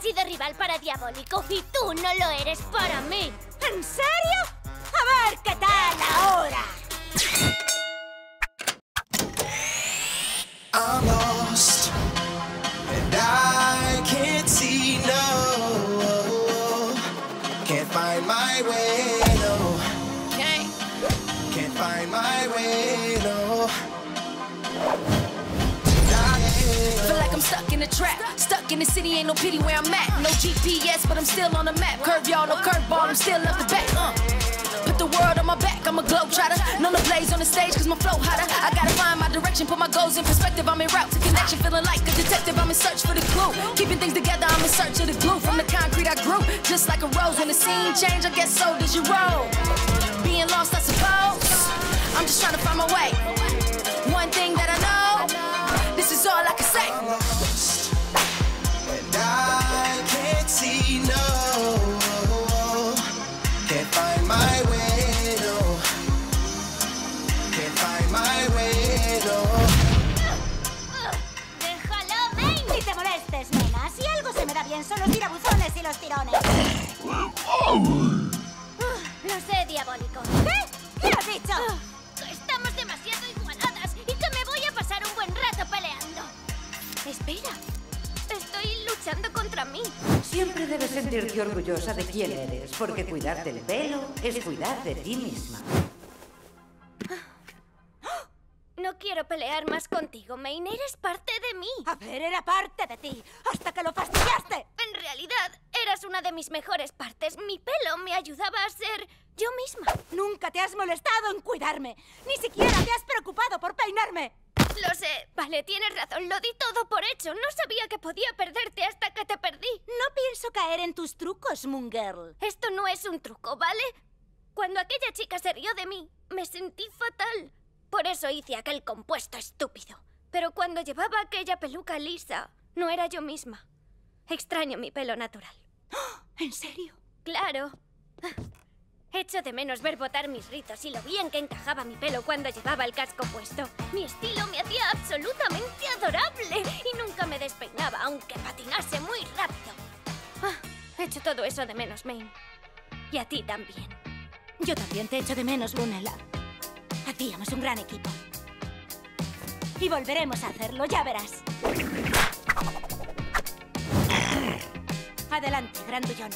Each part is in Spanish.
sido rival para Diabólico y tú no lo eres para mí. ¿En serio? A ver qué tal ahora. I'm lost and I can't see, no. Can't find my way, no. Can't find my way, no. Feel like I'm stuck in a trap. Stuck in the city, ain't no pity where I'm at. No GPS, but I'm still on the map. Curve y'all, no curveball, I'm still up the back. Put the world on my back, I'm a globetrotter. Known to blaze on the stage, cause my flow hotter. I gotta find my direction, put my goals in perspective. I'm en route to connection, feeling like a detective. I'm in search for the clue. Keeping things together, I'm in search of the glue. From the concrete I grew, just like a rose. When the scene changed, I guess so does your roll. Being lost, I suppose. I'm just trying to find my way. One thing that I know, this is all I can say. I'm lost and I can't see, no. Can't find my way, no. Can't find my way, no. ¡Déjalo, Main! Ni te molestes, nena. Si algo se me da bien son los tirabuzones y los tirones. Lo sé, Diabólico. ¿Qué? ¿Qué has dicho? Que estamos demasiado igualadas y que me voy a pasar un buen rato peleando. Espera, estoy luchando contra mí. Siempre debes sentirte orgullosa de quién eres, porque cuidarte el pelo es cuidar de ti misma. No quiero pelear más contigo, Main. Eres parte de mí. A ver, era parte de ti, hasta que lo fastidiaste. En realidad, eras una de mis mejores partes. Mi pelo me ayudaba a ser yo misma. Nunca te has molestado en cuidarme. Ni siquiera te has preocupado por peinarme. Lo sé. Vale, tienes razón. Lo di todo por hecho. No sabía que podía perderte hasta que te perdí. No pienso caer en tus trucos, Moon Girl. Esto no es un truco, ¿vale? Cuando aquella chica se rió de mí, me sentí fatal. Por eso hice aquel compuesto estúpido. Pero cuando llevaba aquella peluca lisa, no era yo misma. Extraño mi pelo natural. ¿En serio? Claro. Echo de menos ver botar mis rizos y lo bien que encajaba mi pelo cuando llevaba el casco puesto. Mi estilo me hacía absolutamente adorable y nunca me despeinaba, aunque patinase muy rápido. Echo todo eso de menos, Main. Y a ti también. Yo también te echo de menos, Lunella. Hacíamos un gran equipo. Y volveremos a hacerlo, ya verás. Adelante, grandullón.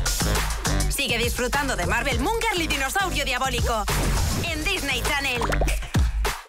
Sigue disfrutando de Marvel, Moon Girl y Dinosaurio Diabólico en Disney Channel.